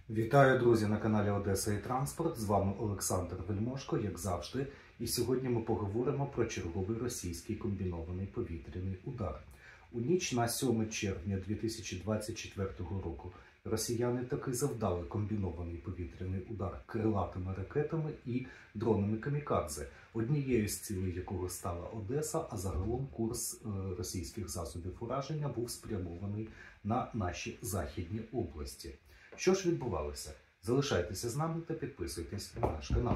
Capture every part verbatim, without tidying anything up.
Вітаю, друзі, на каналі Одеса і Транспорт. З вами Олександр Вельмошко, як завжди. І сьогодні ми поговоримо про черговий російський комбінований повітряний удар. У ніч на сьоме червня дві тисячі двадцять четвертого року росіяни таки завдали комбінований повітряний удар крилатими ракетами і дронами камікадзе, однією з цілей якого стала Одеса, а загалом курс російських засобів ураження був спрямований на наші західні області. Що ж відбувалося? Залишайтеся з нами та підписуйтесь на наш канал.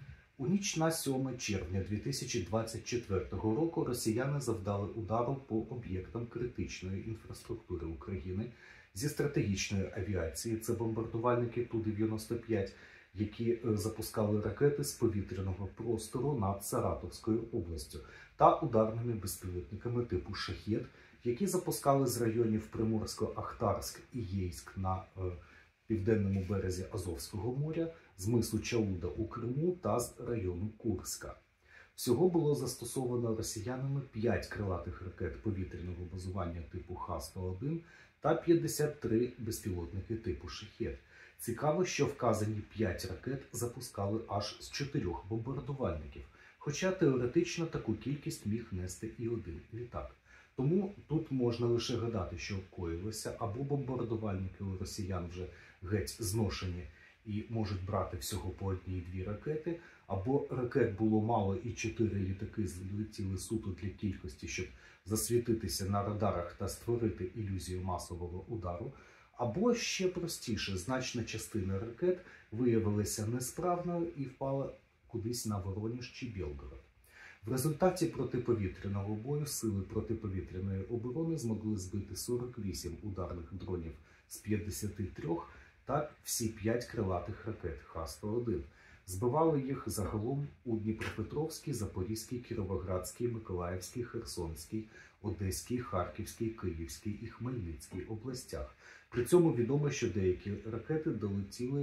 У ніч на сьоме червня дві тисячі двадцять четвертого року росіяни завдали удару по об'єктам критичної інфраструктури України зі стратегічної авіації. Це бомбардувальники Ту дев'яносто п'ять, які запускали ракети з повітряного простору над Саратовською областю, та ударними безпілотниками типу «Шахед», які запускали з районів Приморсько-Ахтарськ і Єйськ на південному березі Азовського моря, з мису Чауда у Криму та з району Курська. Всього було застосовано росіянами п'ять крилатих ракет повітряного базування типу Х сто один та п'ятдесят три безпілотники типу «Шахед». Цікаво, що вказані п'ять ракет запускали аж з чотирьох бомбардувальників, хоча теоретично таку кількість міг нести і один літак. Тому тут можна лише гадати, що коїлося, або бомбардувальники у росіян вже геть зношені і можуть брати всього по одній-дві ракети, або ракет було мало і чотири літаки злетіли суто для кількості, щоб засвітитися на радарах та створити ілюзію масового удару, або ще простіше, значна частина ракет виявилася несправною і впала кудись на Вороніж чи Білгород. В результаті протиповітряного бою сили протиповітряної оборони змогли збити сорок вісім ударних дронів з п'ятдесяти трьох та всі п'ять крилатих ракет Х сто один. Збивали їх загалом у Дніпропетровській, Запорізькій, Кіровоградській, Миколаївській, Херсонській, Одеській, Харківській, Київській і Хмельницькій областях. При цьому відомо, що деякі ракети долетіли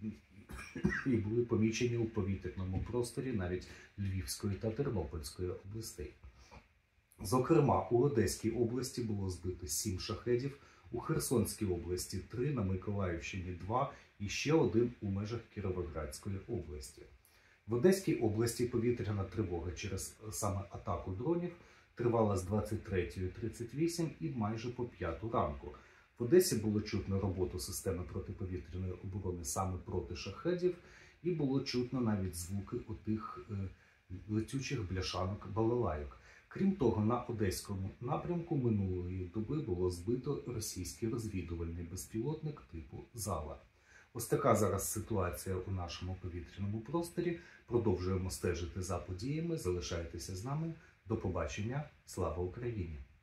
і були помічені у повітряному просторі навіть Львівської та Тернопільської областей. Зокрема, у Одеській області було збито сім шахедів, у Херсонській області три, на Миколаївщині два і ще один у межах Кіровоградської області. В Одеській області повітряна тривога через саме атаку дронів тривала з двадцять третьої тридцять вісім і майже по п'яту ранку. В Одесі було чутно роботу системи протиповітряної оборони саме проти шахедів, і було чутно навіть звуки отих е, летючих бляшанок балалайок. Крім того, на Одеському напрямку минулої доби було збито російський розвідувальний безпілотник типу «Зала». Ось така зараз ситуація у нашому повітряному просторі. Продовжуємо стежити за подіями. Залишайтеся з нами. До побачення. Слава Україні!